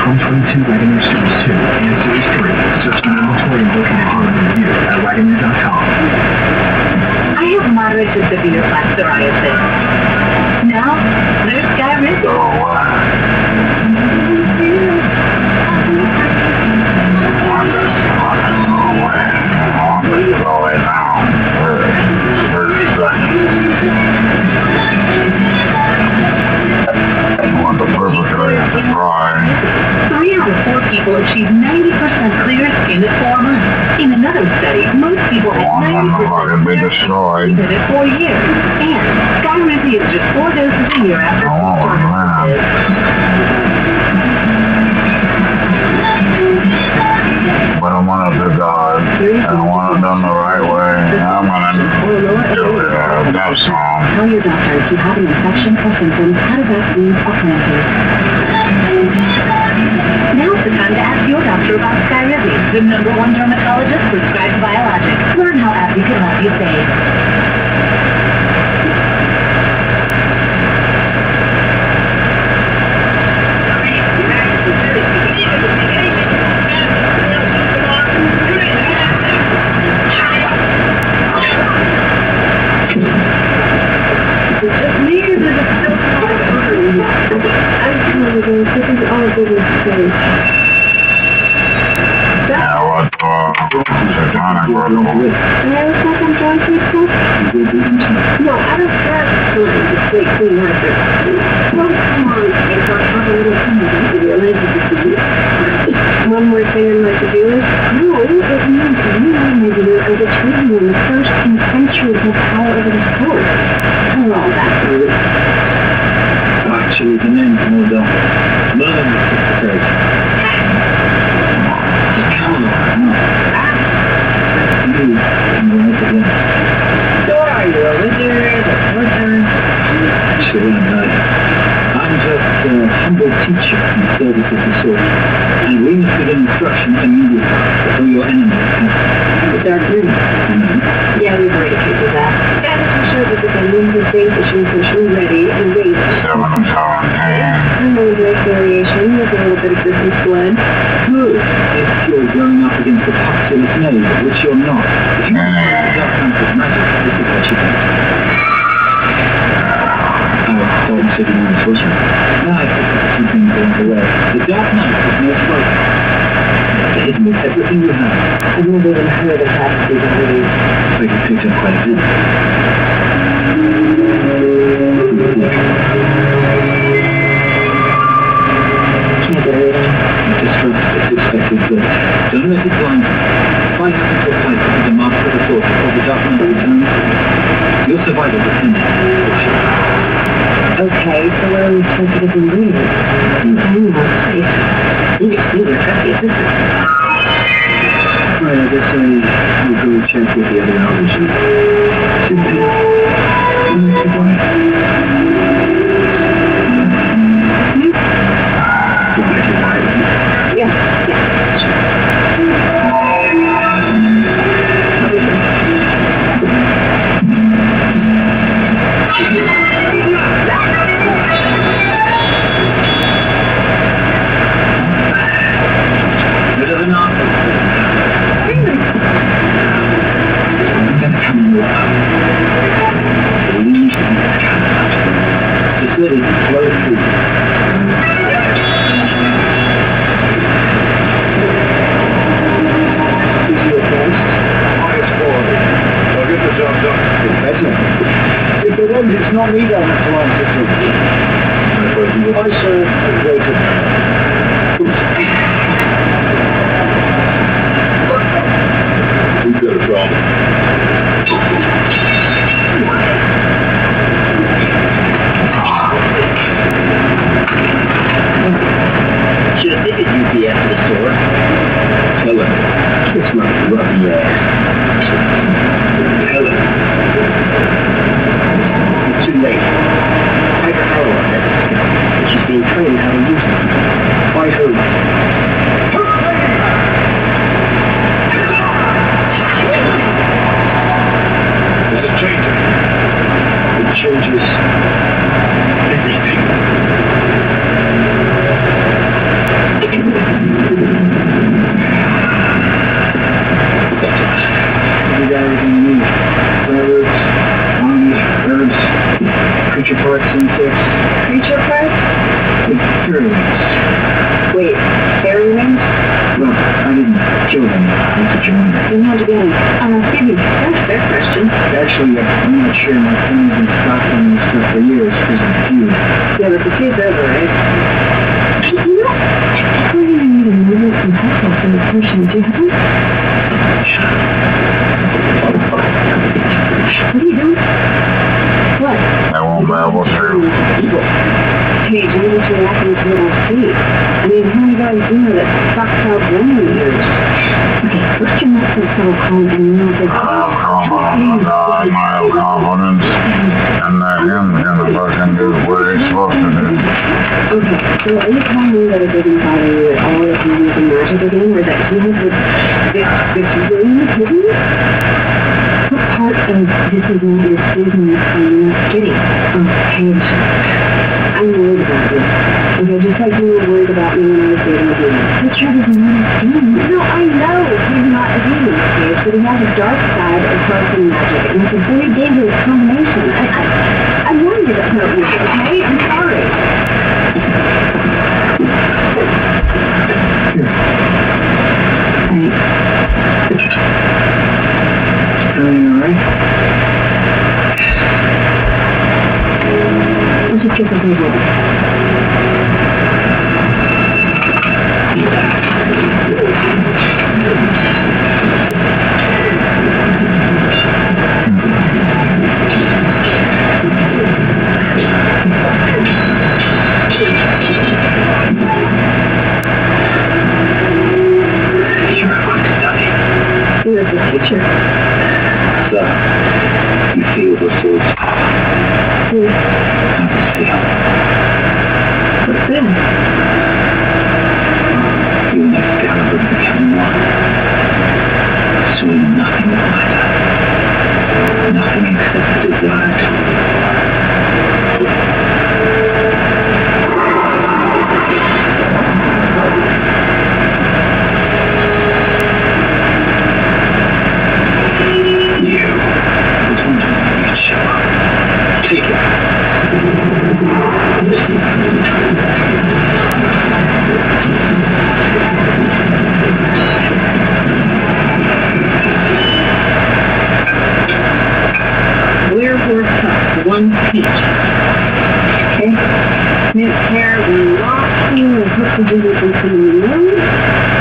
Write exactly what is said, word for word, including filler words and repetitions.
home twenty-two, Wagoneer Series two, and Series three. Search the inventory and look at your review at wagoneer dot com. I have moderate to severe plaque psoriasis. Now, there's Skyrim. So, uh, I'm just running away. I'm just going down. thirty seconds. I want the perpetrator to try. Three out of four people achieve ninety percent clear skin at four months. In another study, most people had ninety percent be destroyed. skin at four years. And Skyrim is just four doses a year after Oh, man. But I want it to God, and I want it done the right way. I'm gonna do it. Uh, that's all. Tell your doctor if you have an infection or symptoms, how to vaccine or planted. Now's the time to ask your doctor about Skyrizi, the number one dermatologist prescribed biologics. Learn how AbbVie can help you save. Yeah, what, uh, satanic ritual? No, I don't have to stay clean after. Well, come on, it's our top little thing to be allergic to do. One more thing I'd like to do is, no, it means that you and me to do as a treaty in the first in centuries of power over the soul. How all that for you? Actually, the name's Model. Learn the phrase. Just come on, no. You, and we'll make it in. So are you a wizard, a sorcerer? Actually, I'm not. I'm just a humble teacher in the service of the soul. And we must give instruction immediately before your enemy attacks. The dark room? Mm-hmm. Yeah, we've already figured that. That is for sure that the balloons are safe, that she's officially ready and ready. Seven of seventeen. I know there's variation with a little bit of business blood. Good. If you're going up against the populous nose, which you're not. If you want to the dark country's magic, this is what you think. Oh, don't sit in the sorcerer. No, I think that's something along the way. The Dark Knight is no smoke. It is everything you have. I've never even heard of that season release. So you picked up quite a bit. Can't get rid of it. Distrust is expected good. Don't let it blind you. Fight until fight with the master of the force before the Dark Knight returns. Your survival depends on it. Okay, so what are we supposed to do with it? I'm not safe. You just need your trusty assistant. Right, I guess I will go check with the other elders and see what they Yeah, yeah. Bit of an offer. I'm gonna come you up. Believe me. Just let it flow through. If there was, it's not me down at the line to do. I serve a greater. We've got a problem. Should have figured you'd be after the store. Tell her. It's not rough yet. Tell her. Too late. I got her on it. She's being trained how to use it. By who? Does it change it? It changes everything. creature parts insects. Creature parts? Like fairy wings. Wait, fairy wings? Well, I didn't kill them. That's what you wonder. Then how'd you get them? Uh, excuse me, that's a fair question. Actually, uh, I'm not sure. My friend's been stockpiling this stuff for years because of the feud. Yeah, but the feud's over, right? You know, we're gonna need a moment from helpful for the person. Do you have one? What are you doing? What? I won't be able to. Hey, do you need to walk into the little seat? I mean, how many guys do know that stockpile blowing years? Okay, let's get up to so cold and know that... I have confidence. I have confidence. And that him's gonna fucking do what he's supposed to do. Okay, so are you telling me that it didn't bother you at all if you use the magic again, or that he has this, this, this ring hidden? What part of this is not your business are you not getting? Oh, Paige, I'm worried about you. Okay, just like you were worried about me when I was dating a demon. Richard is not a demon. No, I know he's not a demon, Paige, but he has a dark side of health and magic, and it's a very dangerous combination. I, I, I wanted to hurt you, okay? I'm sorry. Thanks. Everything all right? Let's just get the big one. Here's the picture. So, you feel the force. Hmm. I can feel. What's that? You and Excalibur become one. So nothing will matter. Nothing except the desire. Take it. Werewolf cup, one peach. Okay? Snip hair, we lock you and put the business into the room.